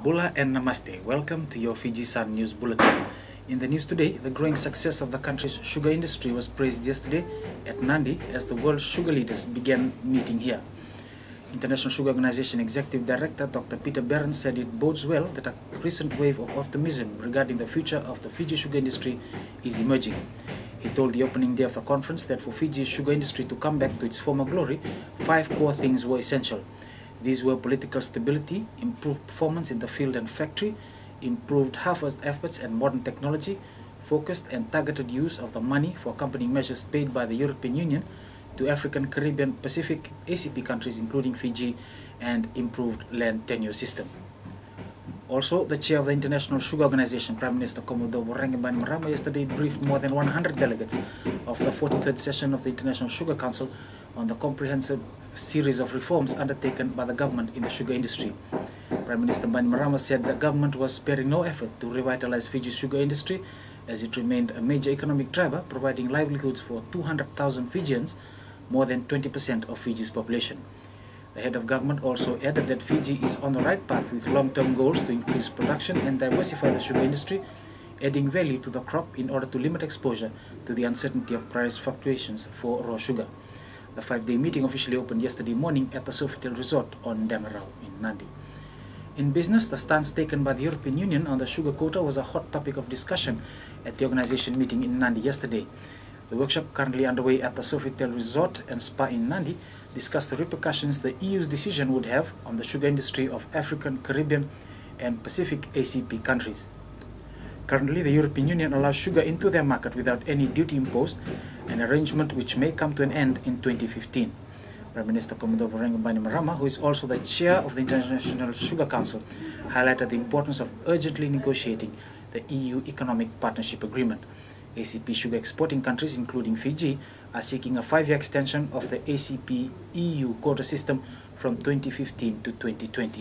Bula and Namaste. Welcome to your Fiji Sun News Bulletin. In the news today, the growing success of the country's sugar industry was praised yesterday at Nandi as the world sugar leaders began meeting here. International Sugar Organization Executive Director Dr. Peter Barron said it bodes well that a recent wave of optimism regarding the future of the Fiji sugar industry is emerging. He told the opening day of the conference that for Fiji's sugar industry to come back to its former glory, 5 core things were essential. These were political stability, improved performance in the field and factory, improved harvest efforts and modern technology, focused and targeted use of the money for accompanying measures paid by the European Union to African, Caribbean, Pacific, ACP countries including Fiji, and improved land tenure system. Also, the chair of the International Sugar Organization, Prime Minister Commodore Epineri Vula, yesterday briefed more than 100 delegates of the 43rd session of the International Sugar Council on the comprehensive series of reforms undertaken by the government in the sugar industry. Prime Minister Epineri Vula said the government was sparing no effort to revitalize Fiji's sugar industry as it remained a major economic driver, providing livelihoods for 200,000 Fijians, more than 20% of Fiji's population. The head of government also added that Fiji is on the right path with long-term goals to increase production and diversify the sugar industry, adding value to the crop in order to limit exposure to the uncertainty of price fluctuations for raw sugar. The 5-day meeting officially opened yesterday morning at the Sofitel Resort on Dangarau in Nandi. In business, the stance taken by the European Union on the sugar quota was a hot topic of discussion at the organization meeting in Nandi yesterday. The workshop, currently underway at the Sofitel Resort and Spa in Nandi, discussed the repercussions the EU's decision would have on the sugar industry of African, Caribbean, and Pacific ACP countries. Currently, the European Union allows sugar into their market without any duty imposed, an arrangement which may come to an end in 2015. Prime Minister Commodore Epineri Vula, who is also the chair of the International Sugar Council, highlighted the importance of urgently negotiating the EU Economic Partnership Agreement. ACP sugar exporting countries, including Fiji, are seeking a 5-year extension of the ACP EU quota system from 2015 to 2020.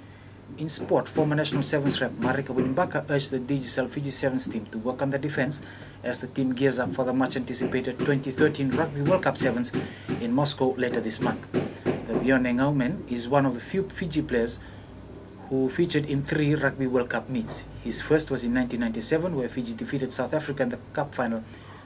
In sport, former National Sevens rep Marika Winimbaka urged the Digicel Fiji Sevens team to work on their defense as the team gears up for the much-anticipated 2013 Rugby World Cup Sevens in Moscow later this month. The Bionengau man is one of the few Fiji players who featured in 3 Rugby World Cup meets. His first was in 1997, where Fiji defeated South Africa in the Cup final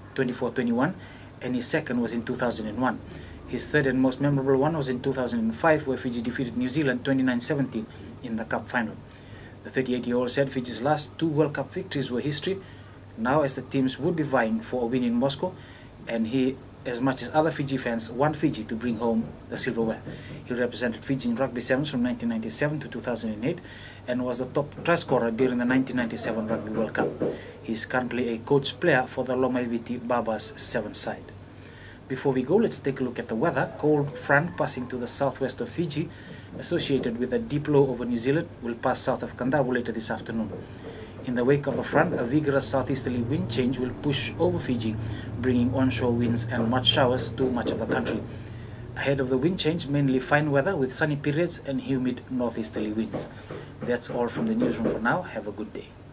24-21, and his second was in 2001. His third and most memorable one was in 2005, where Fiji defeated New Zealand 29-17 in the Cup final. The 38-year-old said Fiji's last 2 World Cup victories were history, now as the teams would be vying for a win in Moscow, and he, as much as other Fiji fans, want Fiji to bring home the silverware. He represented Fiji in Rugby Sevens from 1997 to 2008 and was the top try scorer during the 1997 Rugby World Cup. He is currently a coach player for the Lomaiviti Babas Sevens side. Before we go, let's take a look at the weather. Cold front passing to the southwest of Fiji, associated with a deep low over New Zealand, will pass south of Kandavo later this afternoon. In the wake of the front, a vigorous southeasterly wind change will push over Fiji, bringing onshore winds and mud showers to much of the country. Ahead of the wind change, mainly fine weather with sunny periods and humid northeasterly winds. That's all from the newsroom for now. Have a good day.